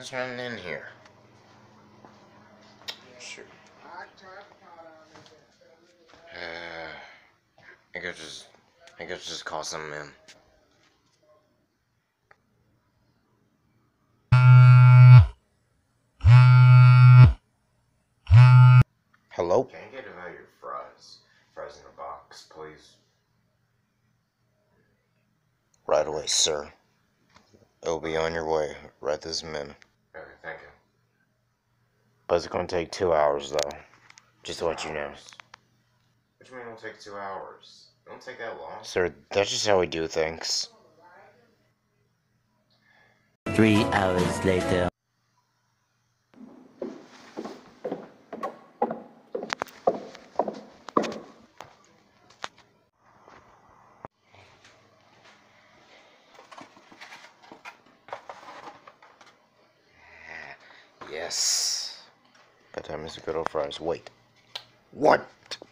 Who's running in here? Shoot. I could just call some in. Hello? Can I get about your fries? Fries in a box, please. Right away, sir. It'll be on your way right this minute. Okay, thank you. But it's gonna take 2 hours, though. Just to let you know. What do you mean it'll take 2 hours? It won't take that long. Sir, that's just how we do things. 3 hours later. Yes. That time is a good old fries. Wait. What?